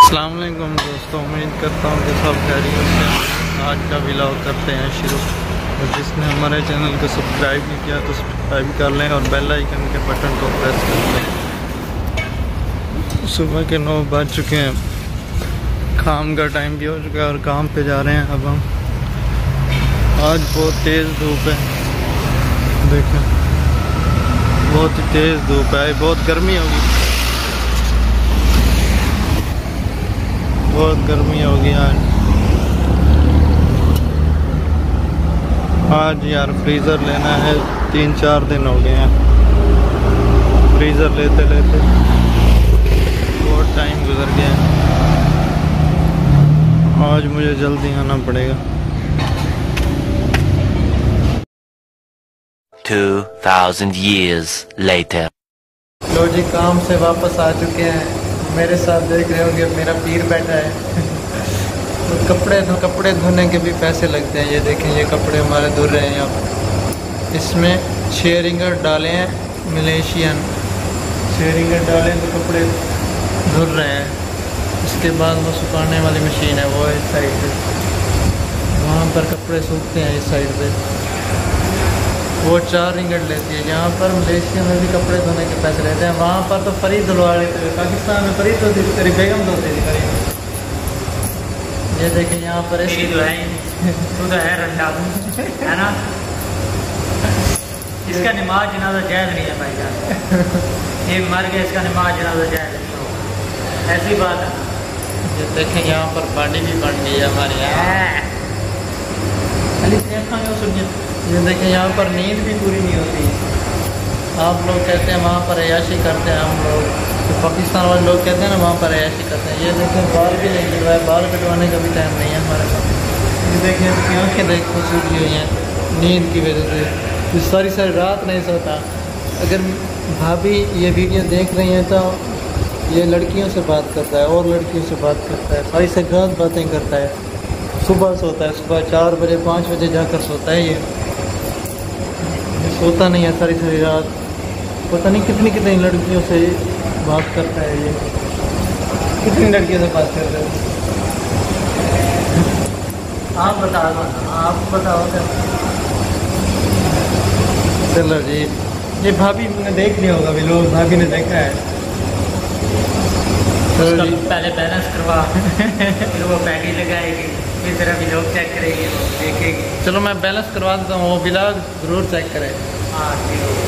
अस्सलाम वालेकुम दोस्तों, उम्मीद करता हूँ कि सब खैरियत से। आज का व्लॉग करते हैं शुरू। और जिसने हमारे चैनल को सब्सक्राइब नहीं किया तो सब्सक्राइब कर लें और बेल आइकन के बटन को प्रेस कर लें। सुबह के 9 बज चुके हैं, काम का टाइम भी हो चुका है और काम पे जा रहे हैं अब हम। आज बहुत तेज़ धूप है, देखें बहुत ही तेज़ धूप है, बहुत गर्मी होगी, बहुत गर्मी होगी आज यार फ्रीज़र लेना है। 3-4 दिन हो गए हैं फ्रीज़र लेते लेते, बहुत टाइम गुजर गया है। आज मुझे जल्दी आना पड़ेगा। 2000 years later। लो जी, काम से वापस आ चुके हैं। मेरे साथ देख रहे होंगे मेरा पीर बैठा है। तो कपड़े धोने के भी पैसे लगते हैं। ये देखें, ये कपड़े हमारे धुल रहे हैं यहाँ पर। इसमें 6 रिंगर डाले हैं, मलेशियन 6 रिंगर डाले तो कपड़े धुल रहे हैं। इसके बाद वो सुखाने वाली मशीन है, वो इस साइड पे, वहाँ पर कपड़े सूखते हैं इस साइड पे। वो 4 रिंगट लेती है। यहाँ पर मलेशिया में भी कपड़े धोने के पैसे लेते हैं। वहाँ पर तो फरीद धुलवा लेते थे, पाकिस्तान में फरीद धोती थी, तेरी बेगम धोती थी फरीद। ये देखें यहाँ पर तो है रंडा है ना। इसका नमाज जनाजा जायज़ नहीं है भाईजान। ये मर गया, इसका नमाज जनाजा जायज़ नहीं हो, ऐसी बात है। ये देखें यहाँ पर बाडी भी बन गई है हमारे यहाँ। ये देखें यहाँ पर नींद भी पूरी नहीं होती। आप लोग कहते हैं वहाँ पर अयाशी करते हैं, हम लोग तो पाकिस्तान वाले लोग कहते हैं ना वहाँ पर अयाशी करते हैं। ये देखें बाल भी नहीं कटवाए, बाल कटवाने का भी टाइम नहीं है हमारे पास। ये देखें इसकी आँखें देखो सूखी हुई हैं नींद की वजह से। तो सारी रात नहीं सोता। अगर भाभी ये वीडियो देख रही हैं तो ये लड़कियों से बात करता है और लड़कियों से बात करता है, सारी से गलत बातें करता है। सुबह सोता है, सुबह 4 बजे 5 बजे जाकर सोता है। ये सोता नहीं है सारी रात। पता नहीं कितनी लड़कियों से बात करता है ये। कितनी लड़कियों से बात करता है आप बताओ, आप बताओ। चलो जी, ये भाभी ने देख लिया होगा, भी लोग भाभी ने देखा है। चलो जी, पहले बैलेंस करवा फिर वो पैकेज लगाएगी, फिर तेरा भी लोग चेक करेगी, वो देखेगी। चलो मैं बैलेंस करवा देता हूँ, वो ब्लॉग ज़रूर चेक करें। हाँ ठीक है।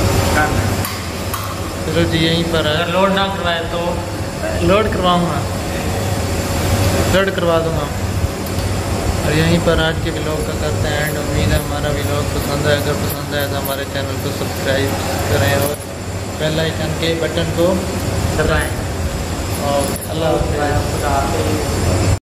चलो जी, यहीं पर अगर लोड ना करवाए तो लोड करवाऊँगा, लोड करवा दूँगा। और यहीं पर आज के व्लॉग का करते हैं एंड। उम्मीद है हमारा व्लॉग पसंद है। अगर पसंद आए तो हमारे चैनल को सब्सक्राइब करें और बेल आइकन के बटन को दबाएँ। और अल्लाह हाफ़िज़।